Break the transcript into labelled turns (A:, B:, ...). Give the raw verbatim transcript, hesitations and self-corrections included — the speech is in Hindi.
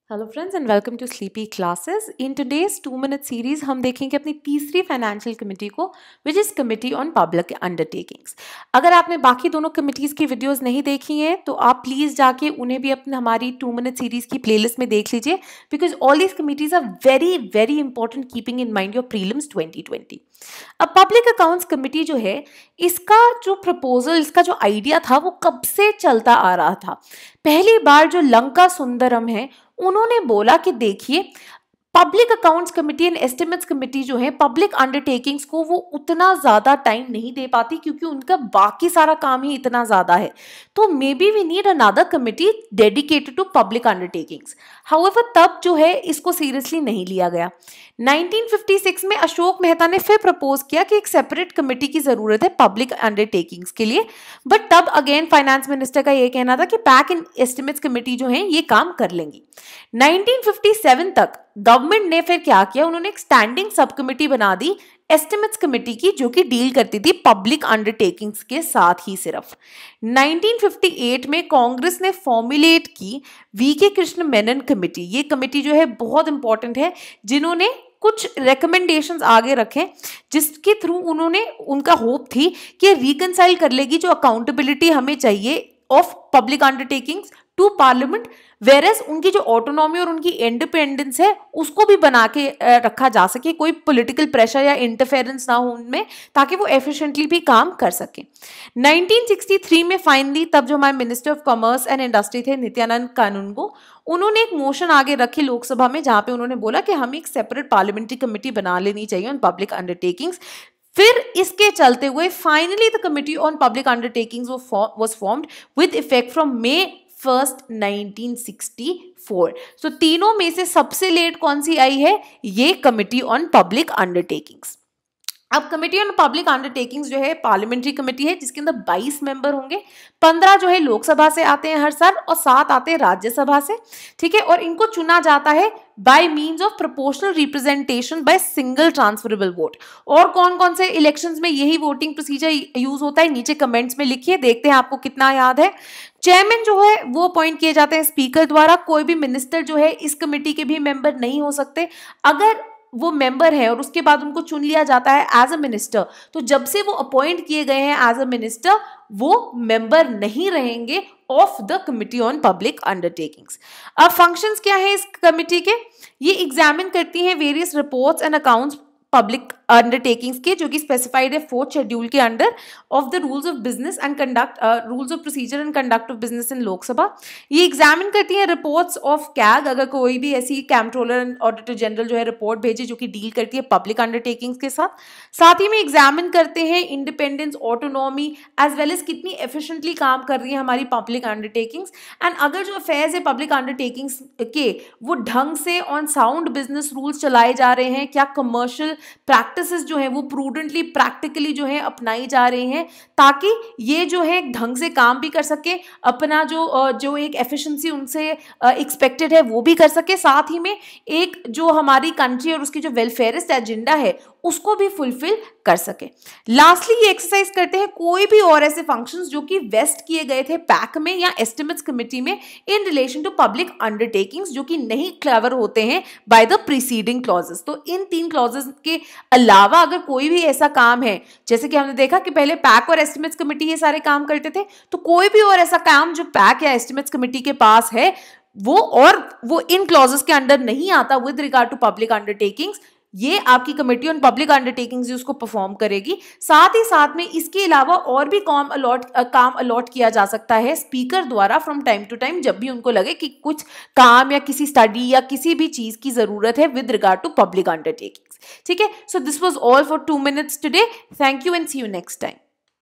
A: Hello friends and welcome to sleepy classes. In today's two minute series हम देखेंगे अपनी तीसरी फाइनेंशियल कमेटी को, which is committee on public undertakings. अगर आपने बाकी दोनों कमेटीज़ की वीडियोस नहीं देखी हैं तो आप प्लीज़ जाके उन्हें भी अपनी हमारी टू मिनट सीरीज़ की प्लेलिस्ट में देख लीजिए, because all these committees are very very important keeping in mind your prelims twenty twenty. अब पब्लिक अकाउंट्स कमेटी जो है, इसका जो प्रपोजल, इसका जो आइडिया था वो कब से चलता आ रहा था। पहली बार जो लंका सुंदरम है उन्होंने बोला कि देखिए, public accounts committee and estimates committee जो है पब्लिक अंडरटेकिंग्स को वो उतना ज़्यादा टाइम नहीं दे पाती क्योंकि उनका बाकी सारा काम ही इतना ज़्यादा है। तो maybe we need another committee dedicated to public undertakings. However तब जो है इसको सीरियसली नहीं लिया गया। नाइनटीन फिफ्टी सिक्स में अशोक मेहता ने फिर प्रपोज किया कि एक सेपरेट कमेटी की ज़रूरत है पब्लिक अंडरटेकिंग्स के लिए, बट तब अगेन फाइनेंस मिनिस्टर का ये कहना था कि पैक एंड एस्टिमेट्स कमेटी जो है ये काम कर लेंगी। नाइनटीन फिफ्टी सेवन तक गवर्नमेंट ने फिर क्या किया, उन्होंने एक स्टैंडिंग सब कमेटी बना दी एस्टिमेट्स कमेटी की, जो कि डील करती थी पब्लिक अंडरटेकिंग्स के साथ ही सिर्फ। नाइनटीन फिफ्टी एट में कांग्रेस ने फॉर्मुलेट की V K Krishna Menon committee. ये कमेटी जो है बहुत इंपॉर्टेंट है, जिन्होंने कुछ रिकमेंडेशंस आगे रखे जिसके थ्रू उन्होंने, उनका होप थी कि रिकंसाइल कर लेगी जो अकाउंटेबिलिटी हमें चाहिए of public undertakings to parliament, whereas उनकी जो ऑटोनॉमी और उनकी इंडिपेंडेंस है उसको भी बना के रखा जा सके, कोई पॉलिटिकल प्रेशर या इंटरफेरेंस ना हो उनमें, ताकि वो एफिशिएंटली भी काम कर सके। नाइनटीन सिक्सटी थ्री में फाइनली तब जो हमारे minister of commerce and industry थे नित्यानंद कानूनगो, उन्होंने एक मोशन आगे रखी लोकसभा में जहां पे उन्होंने बोला कि हमें एक सेपरेट पार्लियामेंट्री कमेटी बना लेनी चाहिए ऑन पब्लिक अंडरटेकिंग्स। फिर इसके चलते हुए finally the committee on public undertakings was formed with effect from May first nineteen sixty four. So तीनों में से सबसे लेट कौन सी आई है, ये कमिटी ऑन पब्लिक अंडरटेकिंग्स। अब कमेटी ऑन पब्लिक अंडरटेकिंग्स जो है पार्लियामेंट्री कमेटी है, जिसके अंदर बाईस मेंबर होंगे। पंद्रह जो है लोकसभा से आते हैं हर साल और सात आते हैं राज्यसभा से, ठीक है। और इनको चुना जाता है by means of proportional representation by single transferable vote. और कौन कौन से इलेक्शंस में यही वोटिंग प्रोसीजर यूज होता है, नीचे कमेंट्स में लिखिए, देखते हैं आपको कितना याद है। चेयरमैन जो है वो अपॉइंट किए जाते हैं स्पीकर द्वारा। कोई भी मिनिस्टर जो है इस कमेटी के भी मेंबर नहीं हो सकते। अगर वो मेंबर है और उसके बाद उनको चुन लिया जाता है एज अ मिनिस्टर, तो जब से वो अपॉइंट किए गए हैं एज अ मिनिस्टर, वो मेंबर नहीं रहेंगे of the committee on public undertakings. अब फंक्शंस क्या है इस कमिटी के, ये एग्जामिन करती हैं various reports and accounts public undertakings के, जो कि स्पेसिफाइड है फोर्थ शेड्यूल के under of the rules of business and conduct, rules of procedure and conduct of business in Lok Sabha. ये एग्जामिन करती है रिपोर्ट्स ऑफ कैग, अगर कोई भी ऐसी कंट्रोलर एंड ऑडिटर जनरल जो है रिपोर्ट भेजे जो कि डील करती है पब्लिक अंडरटेकिंग्स के साथ। साथ ही में एग्जामिन करते हैं independence, autonomy as well as कितनी एफिशिएंटली काम कर रही है हमारी पब्लिक अंडरटेकिंग्स, एंड अगर जो अफेयर्स है पब्लिक अंडरटेकिंग्स के वो ढंग से ऑन साउंड बिजनेस रूल्स चलाए जा रहे हैं, क्या कमर्शियल प्रैक्टिसेस जो है वो प्रूडेंटली प्रैक्टिकली जो है अपनाई जा रही हैं, ताकि ये जो है ढंग से काम भी कर सके, अपना जो जो एक एफिशिएंसी उनसे एक्सपेक्टेड है वो भी कर सके, साथ ही में एक जो हमारी कंट्री और उसकी जो वेलफेयरिस्ट एजेंडा है उसको भी फुलफिल कर सके। लास्टली ये एक्सरसाइज करते हैं कोई भी और ऐसे फंक्शंस जो कि वेस्ट किए गए थे पैक में या एस्टिमेट्स कमेटी में in relation to public undertakings, जो कि नहीं कवर होते हैं बाय द प्रीसीडिंग क्लॉजेस। तो इन तीन क्लॉजेस के अलावा अगर कोई भी ऐसा काम है, जैसे कि हमने देखा कि पहले पैक और एस्टिमेट्स कमेटी ये सारे काम करते थे, तो कोई भी और ऐसा काम जो पैक या एस्टिमेट्स कमेटी के पास है वो और वो इन क्लॉजेस के अंडर नहीं आता with regard to public undertakings, ये आपकी कमेटी ऑन पब्लिक अंडरटेकिंग्स उसको परफॉर्म करेगी। साथ ही साथ में इसके अलावा और भी काम अलॉट काम अलॉट किया जा सकता है स्पीकर द्वारा फ्रॉम टाइम टू टाइम, जब भी उनको लगे कि कुछ काम या किसी स्टडी या किसी भी चीज की जरूरत है with regard to public undertakings, ठीक है। So this was all for two minutes today. Thank you and see you next time.